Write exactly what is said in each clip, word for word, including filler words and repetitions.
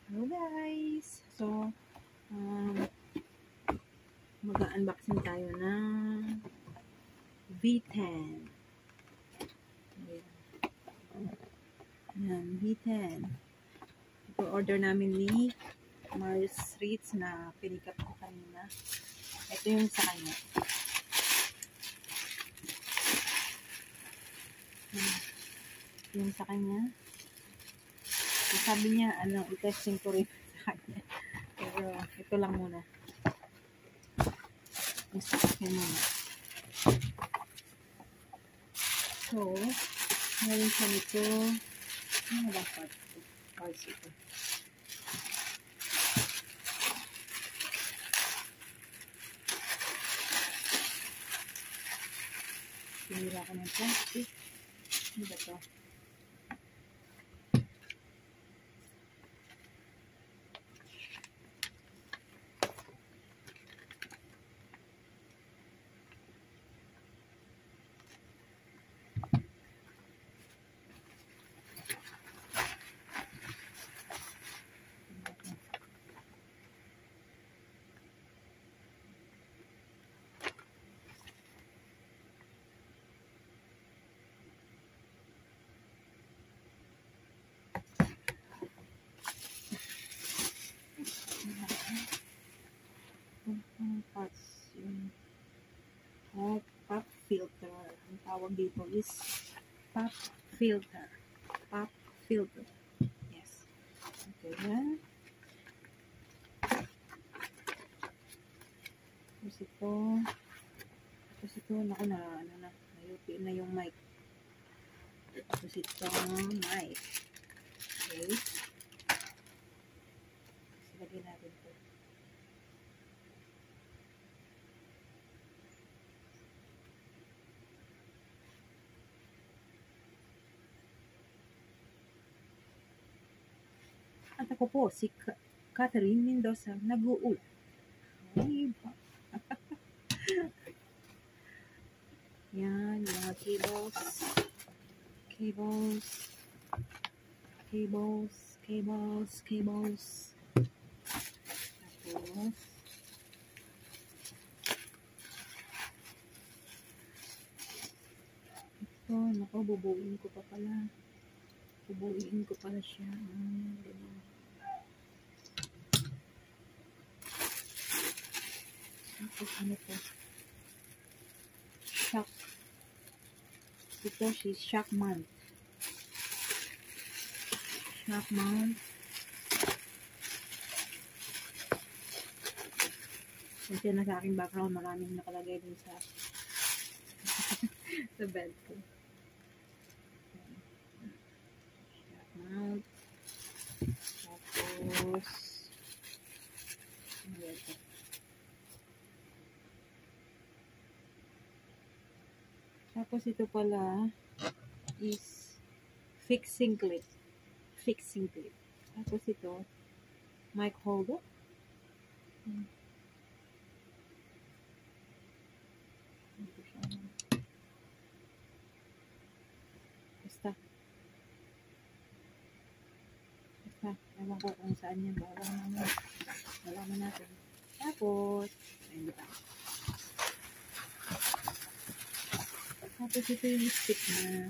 Hello guys! So, um, mag-unboxing tayo ng V ten. Ayan, V ten. Ito order namin ni Mars Ritz na pinikap ko kanina. Ito yung sa kanya. Yung sa kanya. So, sabi niya, ano, i-testing ko rin sa kanya. Pero, ito lang muna. Yung sa akin muna. So, meron siya nito. Ano ba parts ito? Parts ito. Pinira ko ng plastic. Ano ba ito? Parts yung oh, pop filter. Ang tawag dito is pop filter. Pop filter. Yes. Okay, yan. Tapos ito. Tapos ito, naku na, ano na, nayupi na yung mic. Tapos ito, mic. Okay. Silagay natin ito. At ako po, si Catherine Mendoza, nag-uul. Ay, yan, yung mga cables. Cables. Cables. Cables. Cables. Tapos, ito, naku, bubuin ko pa pala. Bubuin ko pala siya. Ah, ganun. Tapos, ano to? Shock. Ito, si shock mount. Shock mount. Kasi na sa aking background, maraming nakalagay din sa sa bed ko. Shock mount. Tapos, ano ito? Tapos ito pala is fixing clip. Fixing clip. Tapos ito, mic holder. Hmm. Basta. Basta. Ewan ko kung saan yan. Bawang naman. Malaman natin. Tapos, ayun ba? Tapos ito yung stick na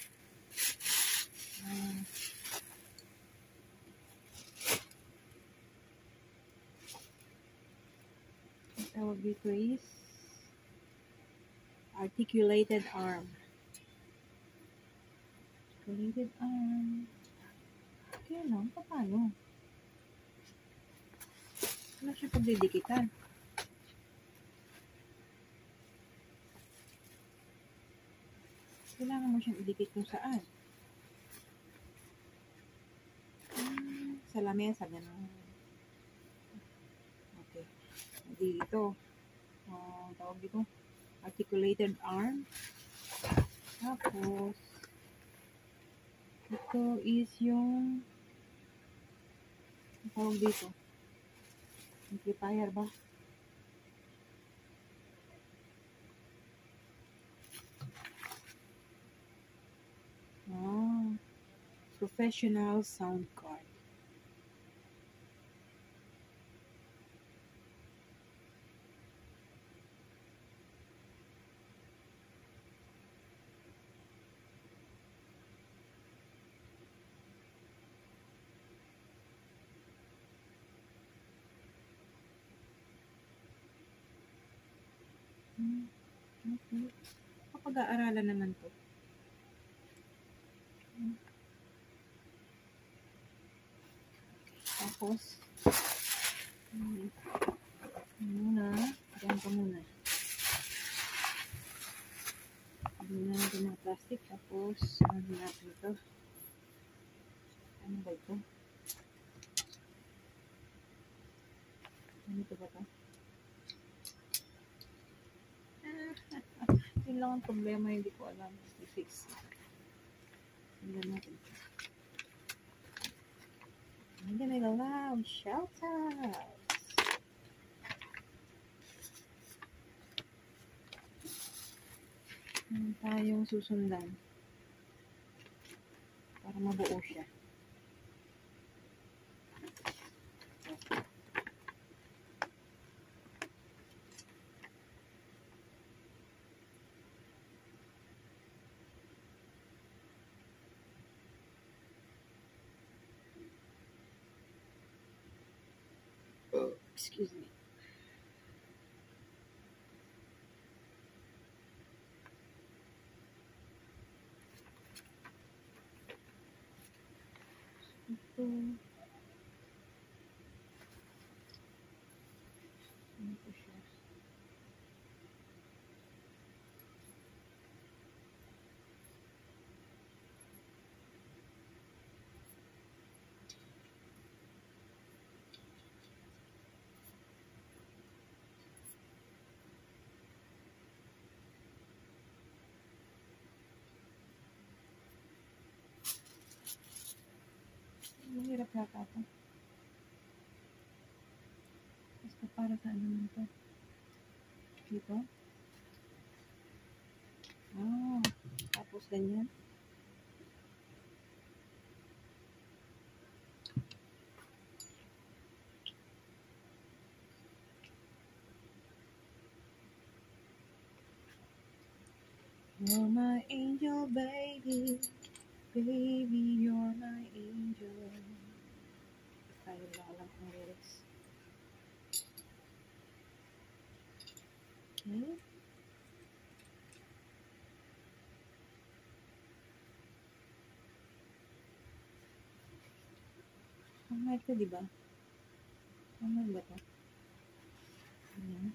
uh, ang tawag dito is articulated arm. Articulated arm. Kaya lang, paano? Wala siya pagdidikitan. Kailangan mo siyang idikit kung saan. Hmm, sa lamesa, gano'n. Okay. Dito. Uh, tawag dito. Articulated arm. Tapos, ito is yung tawag dito. Amplifier ba? Ah, professional sound card. Hmm, okay. Kapag-aaralan naman to. Hmm. Tapos, hmm, muna, diyan ka muna. Hindi na natin mga plastic. Tapos, ano natin ito? Ano ba ito? Ano ito ba ito? Yun lang ang problema, hindi ko alam. I-fix. Tingnan natin. Hindi may loud shoutouts. Ano tayong susundan? Para mabuo siya. Excuse me. Ito. Ano po siya? Mahirap yata ito. Basta para saan naman ito? Dito? Ah, tapos ganyan. You're my angel, baby. Baby, you're my angel. Tayo lang alam kong lyrics. Okay. Tama ito, di ba? Tama ba ito? Ayan.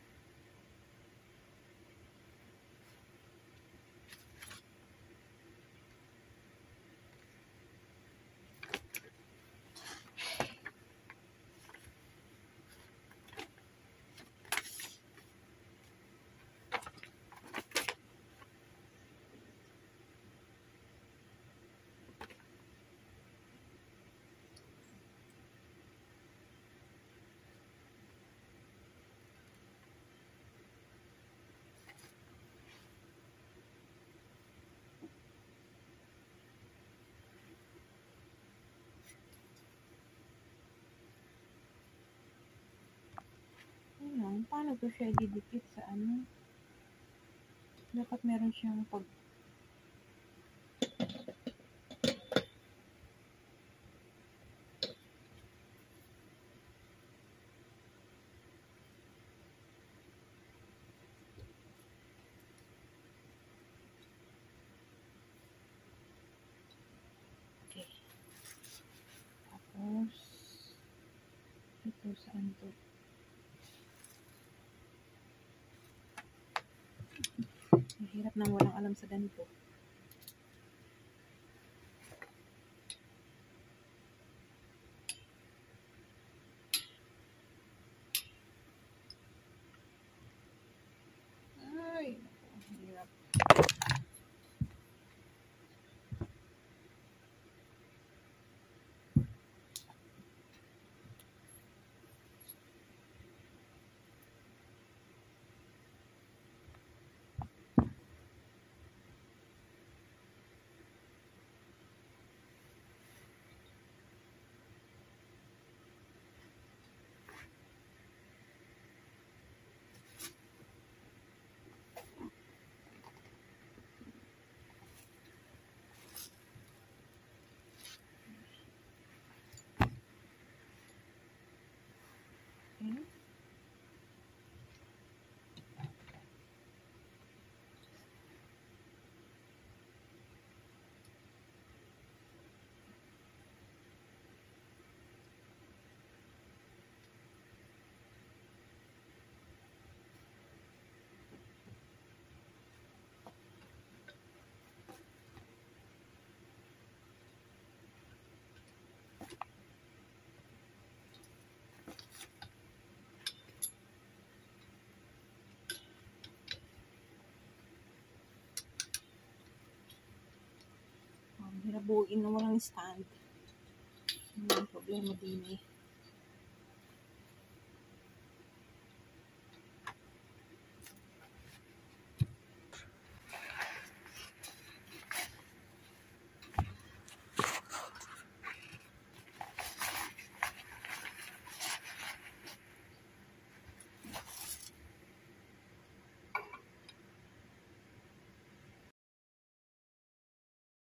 Ayan. Paano to siya didikit sa ano? Dapat meron siyang pag okay. Tapos ito saan to? Mahirap nang walang alam sa ganito. Ay, mahirap. buuin na walang stand. Yun ang problema din eh.